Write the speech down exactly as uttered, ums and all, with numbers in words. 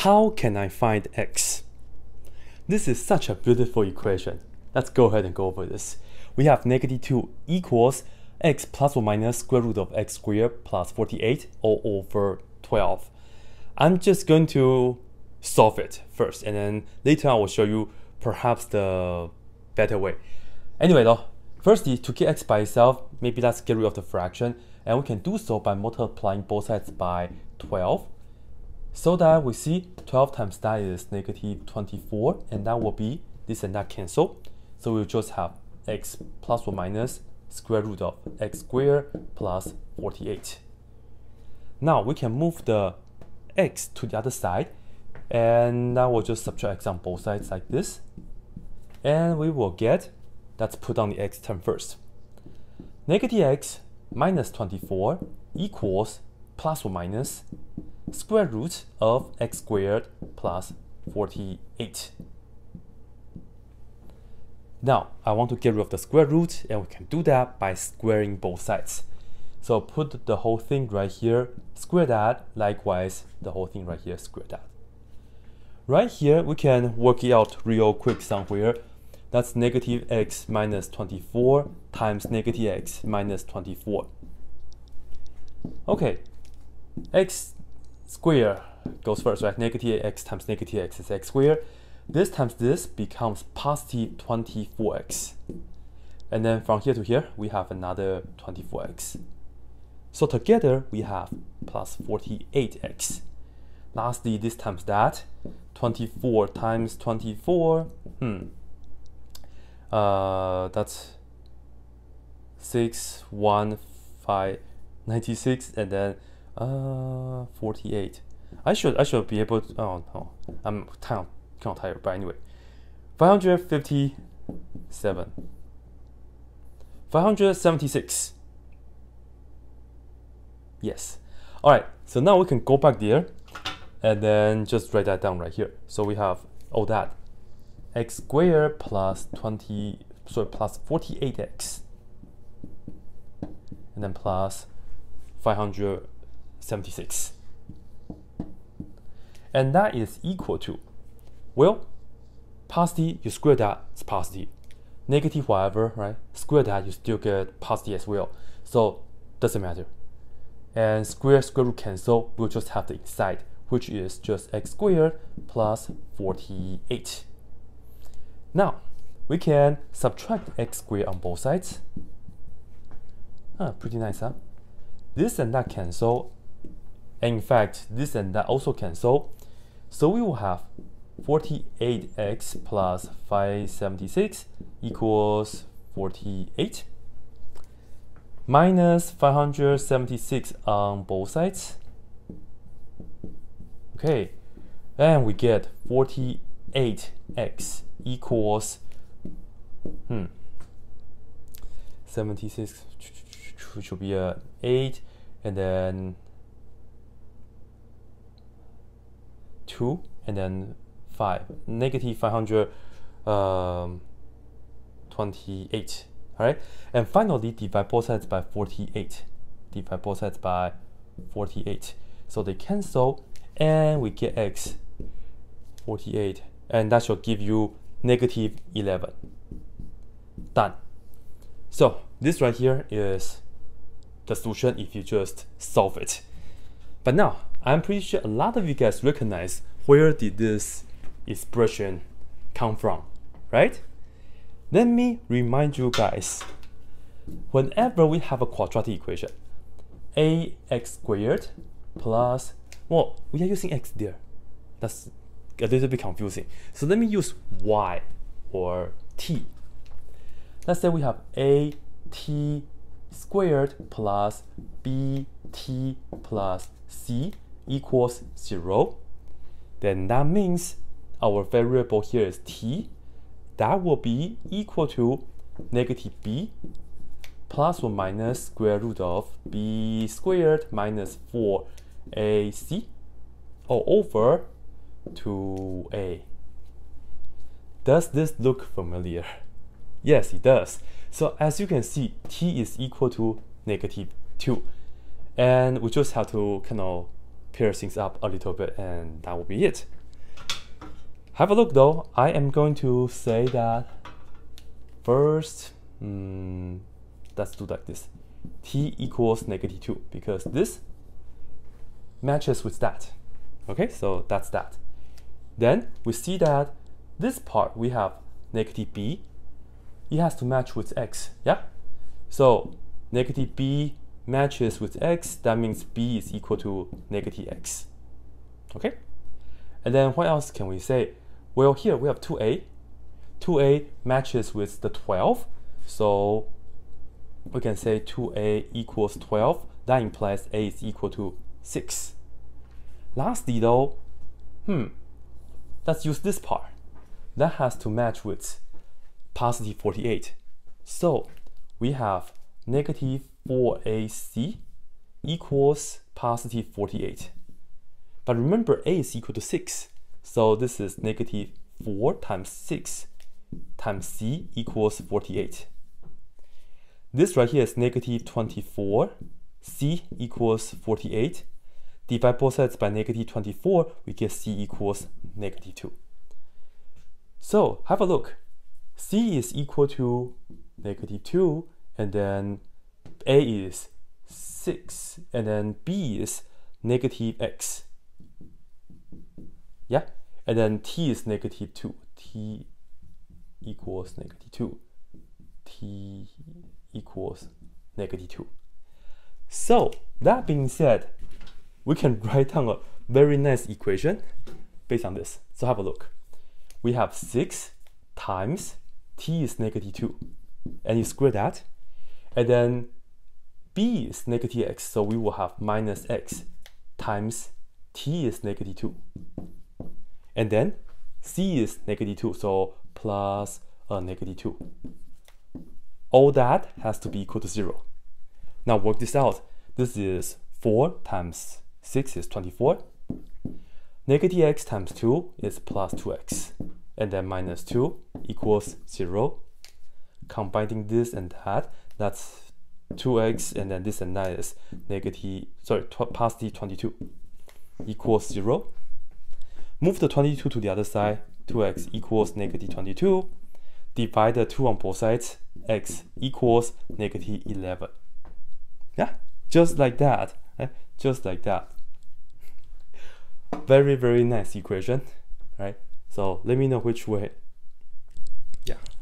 how can I find x? This is such a beautiful equation. Let's go ahead and go over this. We have negative two equals x plus or minus square root of x squared plus forty-eight all over twelve. I'm just going to solve it first, and then later I will show you perhaps the better way. Anyway though, firstly, to get x by itself, maybe let's get rid of the fraction, and we can do so by multiplying both sides by twelve, so that we see twelve times that is negative twenty-four, and that will be this and that cancel. So we'll just have x plus or minus square root of x squared plus forty-eight. Now we can move the x to the other side, and now we'll just subtract x on both sides like this, and we will get, let's put down the x term first, negative x minus twenty-four equals plus or minus square root of x squared plus forty-eight. Now I want to get rid of the square root, and we can do that by squaring both sides. So put the whole thing right here, square that, likewise the whole thing right here, square that. Right here we can work it out real quick somewhere. That's negative x minus twenty-four times negative x minus twenty-four. Okay, x squared goes first, right? Negative x times negative x is x squared. This times this becomes positive twenty-four x. And then from here to here, we have another twenty-four x. So together, we have plus forty-eight x. Lastly, this times that, twenty-four times twenty-four, hmm, uh, that's six, one, five, ninety-six, and then uh, forty-eight. I should I should be able to, oh no, I'm kind of, kind of tired, but anyway, five hundred fifty-seven, five hundred seventy-six. Yes. All right, so now we can go back there and then just write that down right here. So we have all that x squared plus twenty, sorry, plus forty-eight x, and then plus five hundred seventy-six, and that is equal to, well, positive, you square that, it's positive. Negative, whatever, right? Square that, you still get positive as well. So doesn't matter. And square square root cancel, we'll just have the inside, which is just x squared plus forty-eight. Now we can subtract x squared on both sides. Ah, pretty nice, huh? This and that cancel, and in fact this and that also cancel. So we will have forty-eight x plus five hundred seventy-six equals forty-eight, minus five hundred seventy-six on both sides. Okay, and we get forty-eight x equals, hmm, seventy-six, which will be a eight, and then two, and then five, negative five hundred twenty-eight. All right, and finally divide both sides by forty-eight. Divide both sides by forty-eight. So they cancel, and we get x forty-eight, and that should give you negative eleven. Done. So this right here is the solution if you just solve it. But now I'm pretty sure a lot of you guys recognize where did this expression come from, right? Let me remind you guys, whenever we have a quadratic equation, ax squared plus, well, we are using x there. That's a little bit confusing. So let me use y or t. Let's say we have at squared plus bt plus c equals zero. Then that means our variable here is t. That will be equal to negative b plus or minus square root of b squared minus four a c all over two a. Does this look familiar? Yes, it does. So as you can see, t is equal to negative two. And we just have to kind of pair things up a little bit, and that will be it. Have a look though. I am going to say that first, mm, let's do like this. T equals negative two, because this matches with that. Okay, so that's that. Then we see that this part we have negative b. It has to match with x, yeah? So negative b matches with x, that means b is equal to negative x. Okay? And then what else can we say? Well, here we have two a. two a matches with the twelve, so we can say two a equals twelve. That implies a is equal to six. Lastly though, hmm, let's use this part. That has to match with positive forty-eight. So we have negative four a c equals positive forty-eight. But remember, a is equal to six. So this is negative four times six times c equals forty-eight. This right here is negative twenty-four. C equals forty-eight. Divide both sides by negative twenty-four, we get c equals negative two. So have a look. C is equal to negative two, and then a is six, and then b is negative x. Yeah, and then t is negative two. T equals negative two. T equals negative two. So that being said, we can write down a very nice equation based on this. So have a look. We have six times t is negative two, and you square that, and then b is negative x, so we will have minus x times t is negative two, and then c is negative two, so plus a negative two. All that has to be equal to zero. Now work this out. This is four times six is twenty-four. Negative x times two is plus two x, and then minus two equals zero. Combining this and that, that's two x, and then this and that is negative, sorry, positive twenty-two equals zero. Move the twenty-two to the other side, two x equals negative twenty-two. Divide the two on both sides, x equals negative eleven. Yeah, just like that, eh? Just like that. Very, very nice equation, right? So let me know which way. Yeah.